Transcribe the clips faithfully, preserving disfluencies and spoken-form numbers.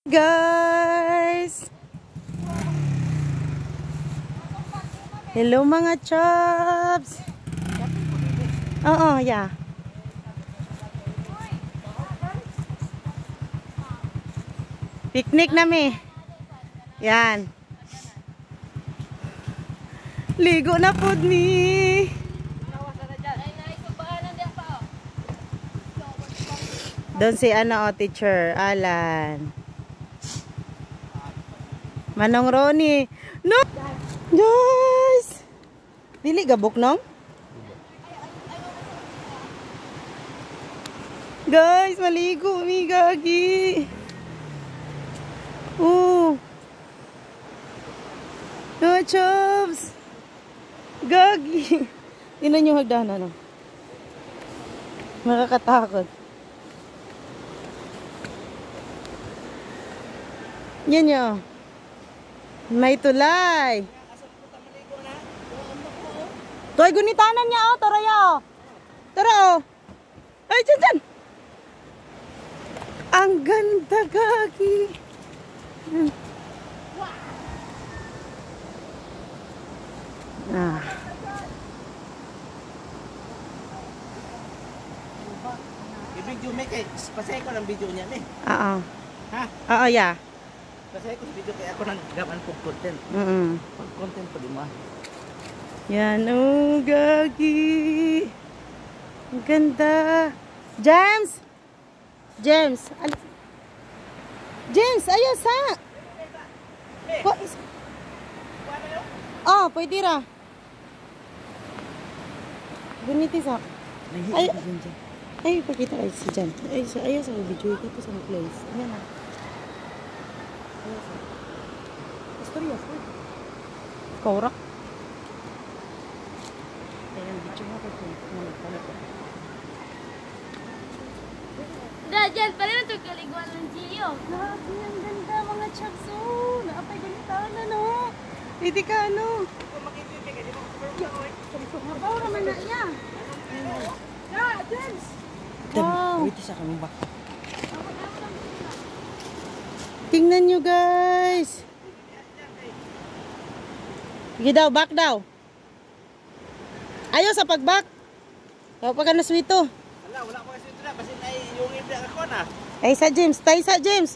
Guys, hello mga chops. Oo, yeah. Picnic nami. Yan. Ligo na pod ni. Doon si ano, oh, teacher Alan. Manong Ronnie. No! Guys! Dili gabok nong? Guys, maligo mi gagi. Oh. No chops. Gagi. Tingnan niyo hagdanan, no. Nakakatakot. Yan niyo. May tulay. Toy gunitanan niya, oh, tara yo. Tara oh. Ay, dyan, dyan. Ang ganda gagi. Ah. I-video me kay pasay ko ng video niya ni. Oo. Ha? Oo, yeah. Pasay ko sa video kay ako nang gawan ko content. Mm. Pag content pa di mo. Yan, oh, gagi. Ang ganda. James! James! Al James, ayos ha! Po oh, pwede ra. Gunitis ha. Ay, ay, pakita kayo si Jan. Ay, ayos ang video. Ito sa place. Ayan ha. Ayos ha. Istorya, sir. Kaurak. Ayan, video mo ko ito. Dyan, pala na ito kaliguan ng Gio. Grabe, ang ganda mga chops. Oh, naapay ganitaw na, no? Hindi ka, ano? Mabaw naman na iya. Yeah, James. Wow. Wait sa kami baka. Tingnan nyo, guys. Sige daw, back daw. Ayaw sa pag-back. Tawag pa ka na swito. Wala, wala ko kasi ito na. Kasi na yung ibig ako na. Ay, sa James. Tayo sa James.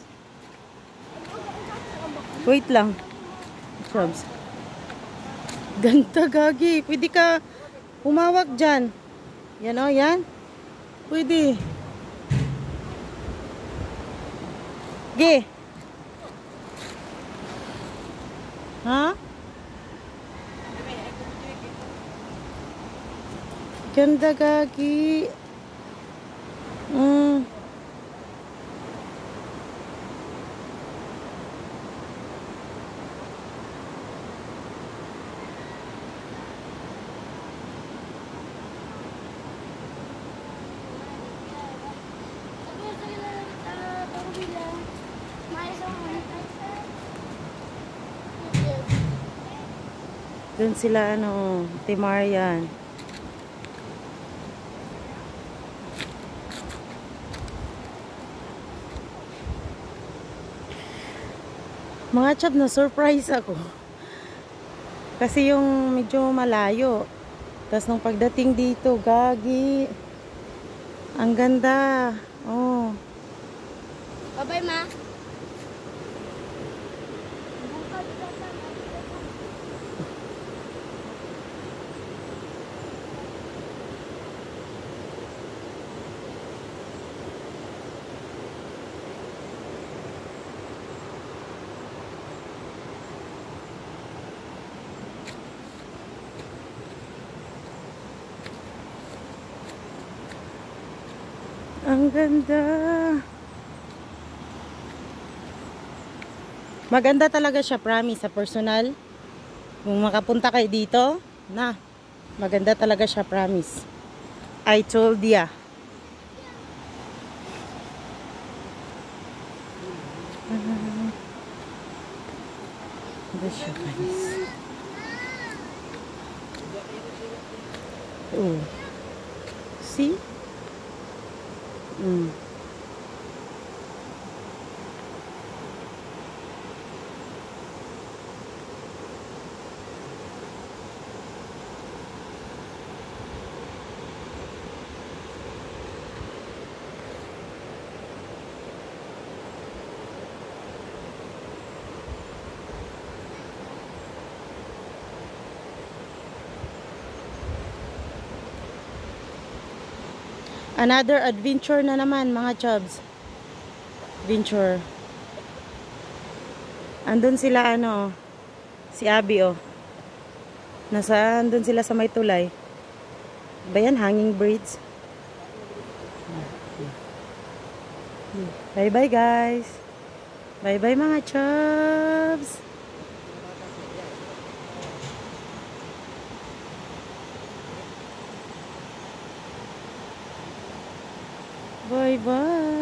Wait lang. Chops. Ganda, gagi. Pwede ka humawak dyan. Yan o, yan. Pwede. Ge. Ha? Ganda, gagi. Mm. Doon sila, ano, Timarian. Mga chap, na surprise ako. Kasi yung medyo malayo. Tapos nung pagdating dito, gagi. Ang ganda. Oh. Bye-bye, ma. Ang ganda. Maganda talaga siya, promise, sa personal. Kung makapunta kayo dito, na, maganda talaga siya, promise. I told ya. Ganda siya, guys. Oh. See? Mm. Another adventure na naman, mga chubs. Adventure. Andun sila, ano, si Abby, oh. Nasa, andun sila sa may tulay. Ba yan? Hanging birds. Bye-bye, guys. Bye-bye, mga chubs. Bye-bye.